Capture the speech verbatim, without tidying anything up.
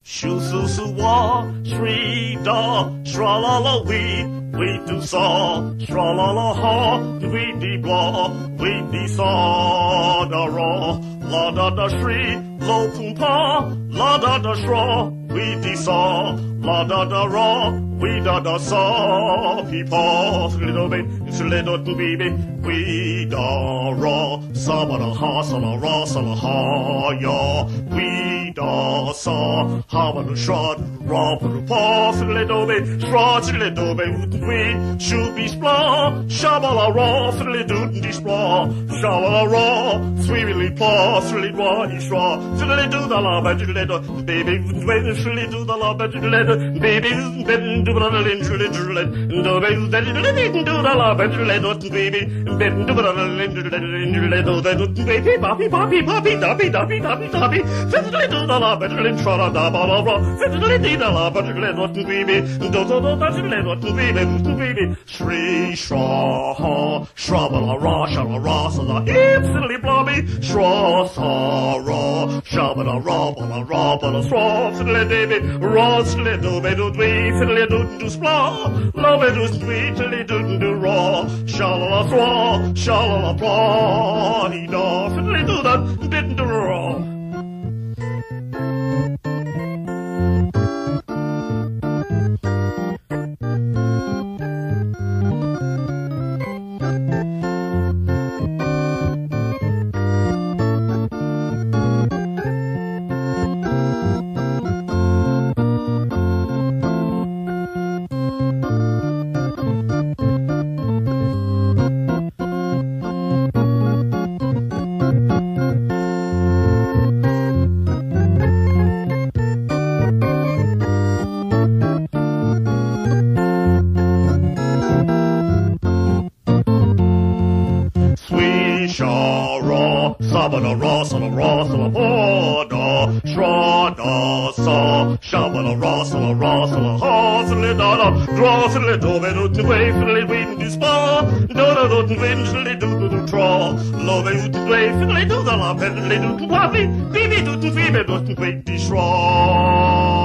Shoo su su wa, shri da, shra la la we, we do saw, shra la la ha, we de blah, we de saw da ra, la da da shri, lo pum pa, la da da shra, we de saw, la da da ra, we da da saw, pe pa, little bit, it's a little baby, we da ra, sa ba da ha, sa la ra, sa la ha ya, we da sa, ha ba da shra, ra ba da pa, little bit, shra, little bit, we, shooby spla, sha ba la ra, little dee spla, sha ba la ra, sweetly pa, silly ra, he shra, silly do the la, but little baby, when silly do the la, but little baby, then do the little silly drillet, do baby, then do the la, but little baby, then do the little little baby, poppy, poppy, poppy, dappy, dappy, dappy, dappy, fiddly do the la, but little shra, da ba la ra, fiddly do the la, but little baby, do the little baby, baby, shri shra ha, shra ba la ra, sha la ra, sa la hip, silly blobby, shra sa ra, sha ba la ra, ba la ra, ba la shra, fiddly baby, ra, silly do be do dwee, fiddly do do spla, love it do dwee, tilly do do ra, sha la la shra, sha la la bra, he da, fiddly do that, didn't do ra. Ba da ra, sa la ra, sa la ba da, shra da sa, sha ba la ra, sa la ra, sa la ha, sa la da da, dra, sa la do, be do, te way, fiddly win do spa, do da do, te win, fiddly do do do tra, lo be do, te way, fiddly do da la, fiddly do, te wappy, baby do, te baby do, te way, de shra.